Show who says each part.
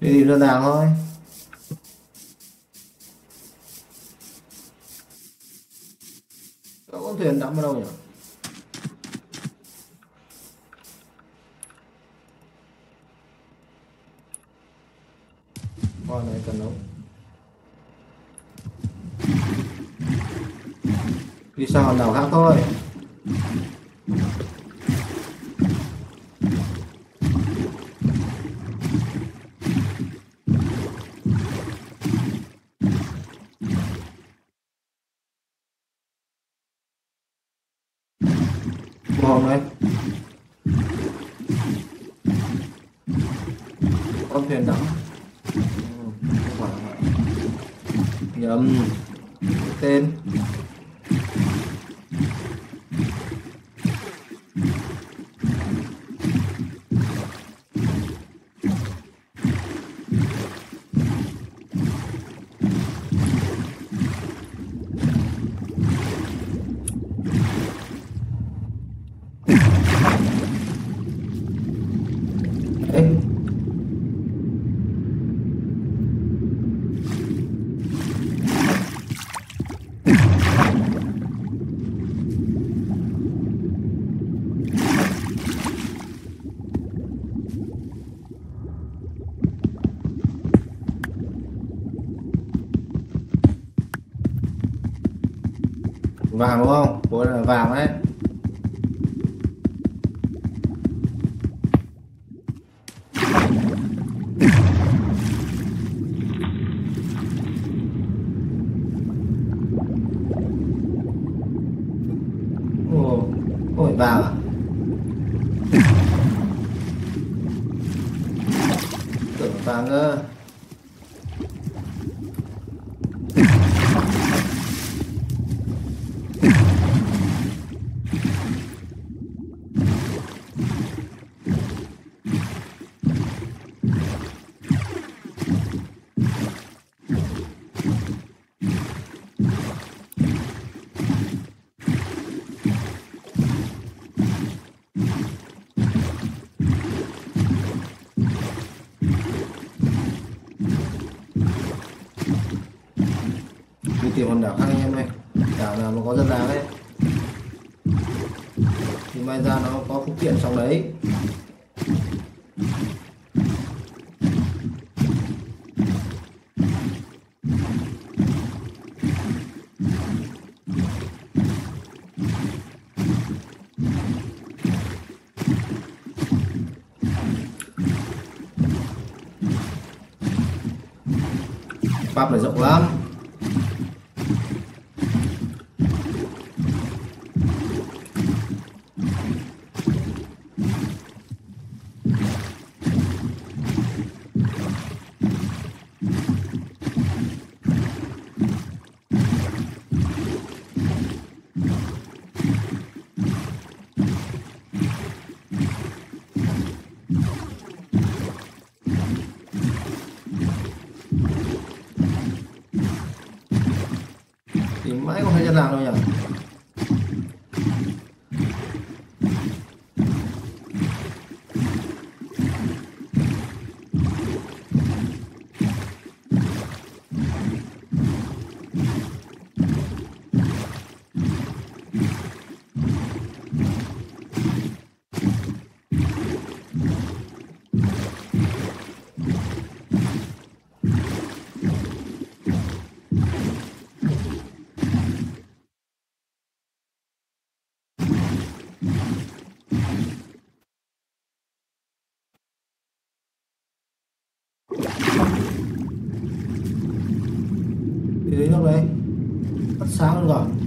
Speaker 1: Thì đơn giản thôi. Có con thuyền đắm ở đâu nhỉ? Con này cần đâu. Đi sang hòn đảo khác thôi. Ngon đấy. Con thuyền đắm. Không phải. Nhầm tên. Đấy. Vàng đúng không? Của là vàng đấy. Ồ, ôi vàng à? Tưởng vàng cơ. Đi tìm hòn đảo khác anh em ơi. Đảo nào mà có dân làng ấy thì may ra nó có phụ kiện trong đấy. Bắp này rộng lắm. Thì mãi không thấy dân làng đâu nhỉ. Thì đến lúc đấy bắt sáng luôn rồi.